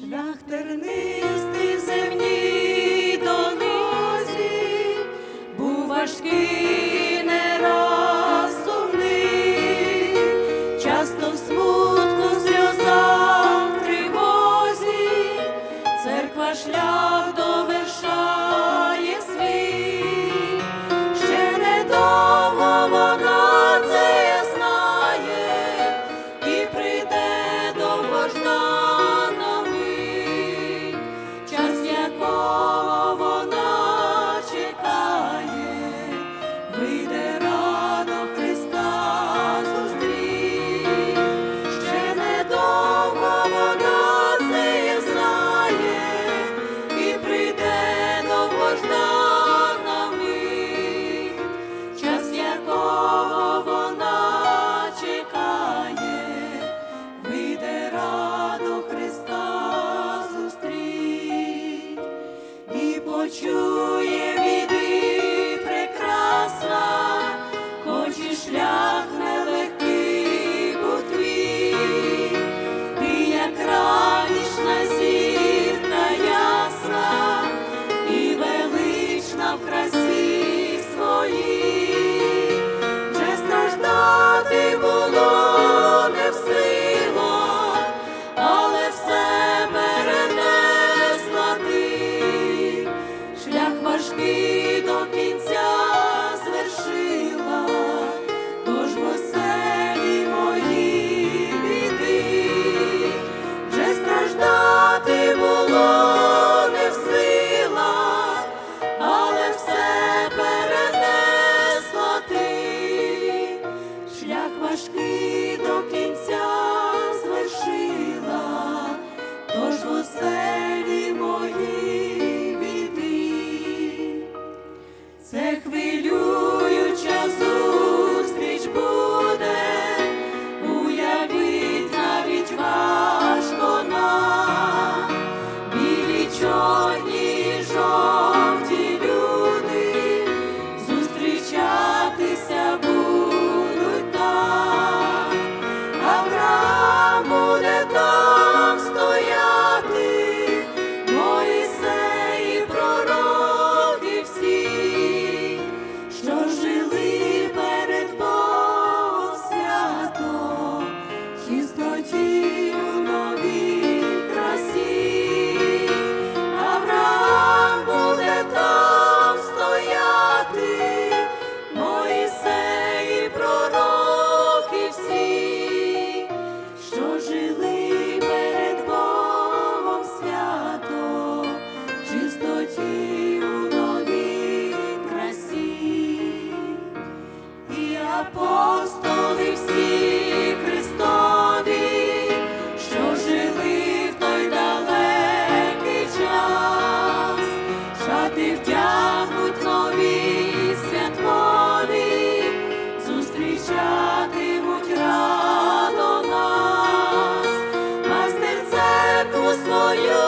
Шлях тернистий в земній дорозі був важкий, не раз сумний, часто в смутку, сльозах, тривозі, церква шлях довершає свій. Ще недовго вона це знає і прийде довгождана мить, час якого вона чекає, вийде радо Христа зустріч. Ще недовго вона це знає і прийде довгождана мить, час якого вона чекає, вийде радо Христа зустріч. І почує від її прекрасна, хоч і шлях нелегкий був твій, ти як ранішня зірка ясна і велична в красі своїй. Вже страждати було не в силах, але все перенесла ти. Шлях важкий до кінця звершила, тож в оселі моїй іди. Вже страждати було не в силах, але все перенесла ти. Шлях важкий до кінця звершила, тож в оселі моїй іди. Це хвилююча зустріч буде, уявіть навіть важко нам. Білі, чорні, жовті люди зустрічатися будуть там. Авраам буде там стояти, Мойсей і пророки всі, що жили перед Богом свято, в чистоті у новій красі. Авраам буде там стояти, Мойсей і пророки всі, що жили перед Богом свято, в чистоті у новій красі. І апостоли всі Христові, що жили в той далекий час, шати вдягнуть нові святкові, зустрічатимуть радо нас. Пастир церкву свою